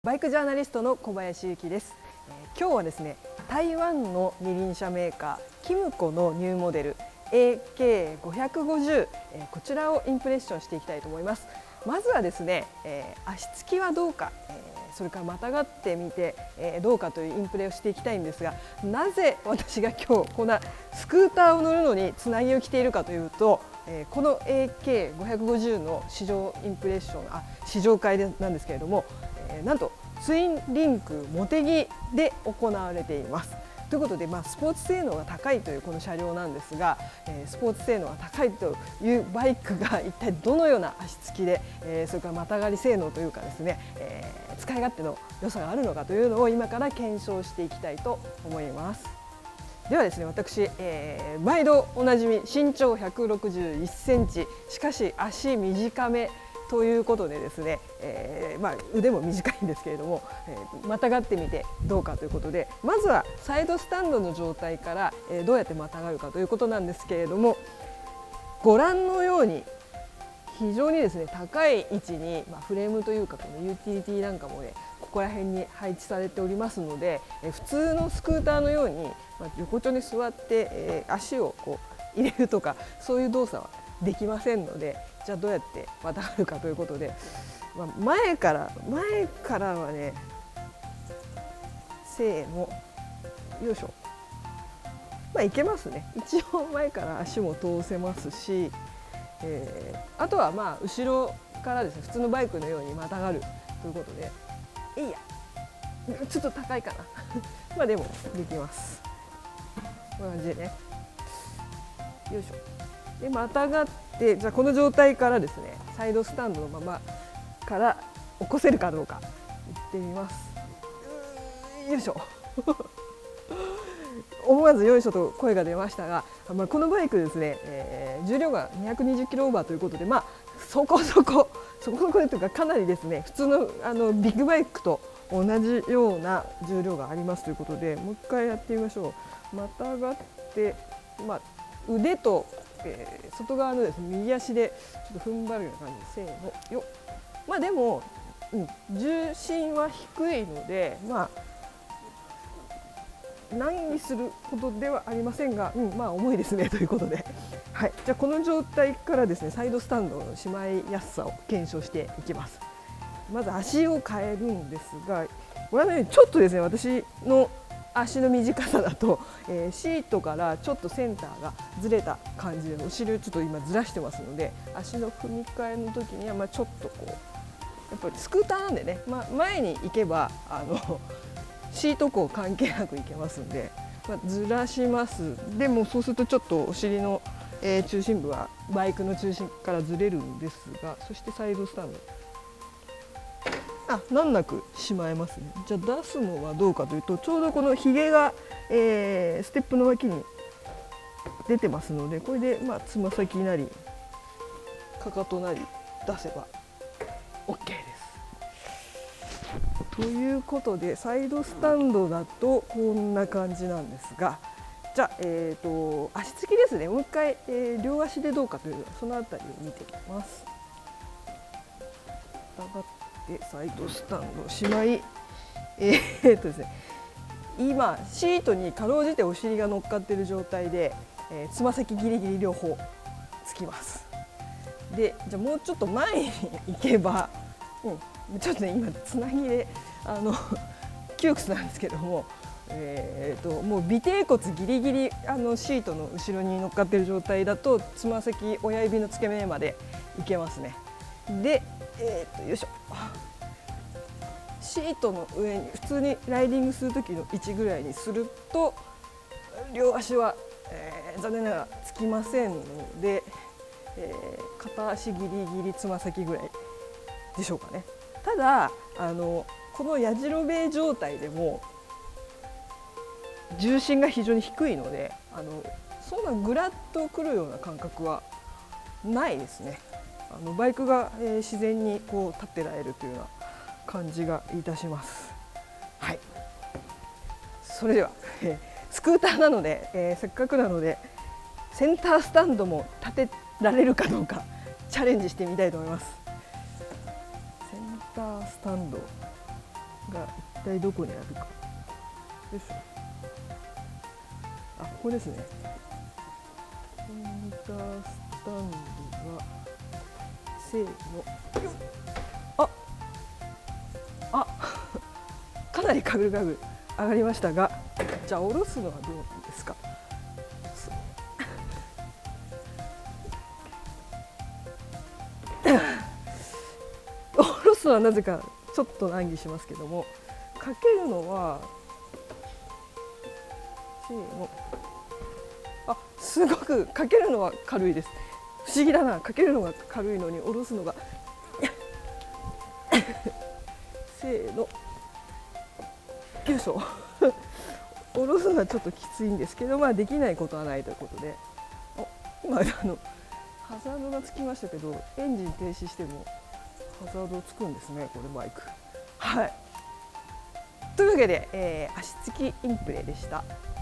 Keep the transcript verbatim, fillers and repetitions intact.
バイクジャーナリストの小林幸です。えー、今日はですね、台湾の二輪車メーカーキムコのニューモデル エーケーごひゃくごじゅう、えー、こちらをインプレッションしていきたいと思います。まずはですね、えー、足つきはどうか、えー、それからまたがってみて、えー、どうかというインプレをしていきたいんですが、なぜ私が今日こんなスクーターを乗るのにつなぎを着ているかというと、えー、この エーケーごひゃくごじゅう の試乗インプレッションあ試乗会でなんですけれども、なんとツインリンク茂木で行われています。ということで、まあ、スポーツ性能が高いというこの車両なんですが、えー、スポーツ性能が高いというバイクが一体どのような足つきで、えー、それからまたがり性能というかですね、えー、使い勝手の良さがあるのかというのを今から検証していきたいと思います。ではですね、私、えー、毎度おなじみ身長ひゃくろくじゅういっセンチ、しかし足短めということでですね、えーまあ、腕も短いんですけれども、えー、またがってみてどうかということで、まずはサイドスタンドの状態から、えー、どうやってまたがるかということなんですけれども、ご覧のように非常にですね高い位置に、まあ、フレームというかこのユーティリティなんかもねここら辺に配置されておりますので、えー、普通のスクーターのように、まあ、横丁に座って、えー、足をこう入れるとかそういう動作はできませんので、じゃあどうやってまたがるかということで、まあ、前から前からはね、せーのよいしょ、まあいけますね。一応前から足も通せますし、えー、あとはまあ後ろからですね普通のバイクのようにまたがるということで、いいやちょっと高いかなまあでもできます。こんな感じでね、よいしょでまたがって、じゃあこの状態からですねサイドスタンドのままから起こせるかどうかいってみます。よいしょ思わずよいしょと声が出ましたが、まあ、このバイクですね、えー、重量がにひゃくにじゅっキロオーバーということで、まあそこそこそこそこというかかなりですね普通のあのビッグバイクと同じような重量がありますということで、もう一回やってみましょう。またがって、まあ、腕とえー、外側のですね右足でちょっと踏ん張るような感じで、せーのよ。まあでも、うん、重心は低いので、まあ難にするほどではありませんが、うん、まあ重いですねということで、はい、じゃあこの状態からですねサイドスタンドのしまいやすさを検証していきます。まず足を変えるんですが、ご覧のようにちょっとですね私の足の短さだと、えー、シートからちょっとセンターがずれた感じで、お尻をちょっと今ずらしてますので、足の踏み替えの時にはまあちょっとこうやっぱりスクーターなんでね、まあ、前に行けばあのシート高関係なく行けますんで、まあ、ずらします。でもそうするとちょっとお尻の、えー、中心部はバイクの中心からずれるんですが、そしてサイドスタンドあ難なくしまえますね。じゃあ出すのはどうかというと、ちょうどこのひげが、えー、ステップの脇に出てますので、これでまあつま先なりかかとなり出せば オーケー です。ということでサイドスタンドだとこんな感じなんですが、じゃあ、えー、と足つきですね。もう一回、えー、両足でどうかというそのあたりを見ていきます。でサイドスタンドしまい、えー、っとですね今シートにかろうじてお尻が乗っかっている状態で、えー、つま先ギリギリ両方つきます。でじゃあもうちょっと前に行けば、うん、ちょっとね今つなぎであの窮屈なんですけども、えー、ともう尾てい骨ギリギリあのシートの後ろに乗っかっている状態だとつま先親指の付け根までいけますね。でえー、とよいしょシートの上に普通にライディングする時の位置ぐらいにすると両足は、えー、残念ながらつきませんので、えー、片足ギリギリつま先ぐらいでしょうかね。ただあのこのやじろべえ状態でも重心が非常に低いので、あのそんなぐらっとくるような感覚はないですね。あのバイクが、えー、自然にこう立ってられるというような感じがいたします。はい、それでは、えー、スクーターなので、えー、せっかくなのでセンタースタンドも立てられるかどうかチャレンジしてみたいと思います。センタースタンドが一体どこにあるか。よいしょ。あ、ここですね。コンタースタンドがせーの。あ、あ、かなりカグルカグル上がりましたが、じゃあ下ろすのはどうなんですか。下ろすのはなぜかちょっと難儀しますけども、かけるのはせーの。あ、すごくかけるのは軽いです。不思議だな、かけるのが軽いのに下ろすのがせーの。よいしょ。下ろすのはちょっときついんですけど、まあできないことはないということで、お、今あのハザードがつきましたけど、エンジン停止してもハザードつくんですね、これバイク。はい。というわけで、えー、足つきインプレでした。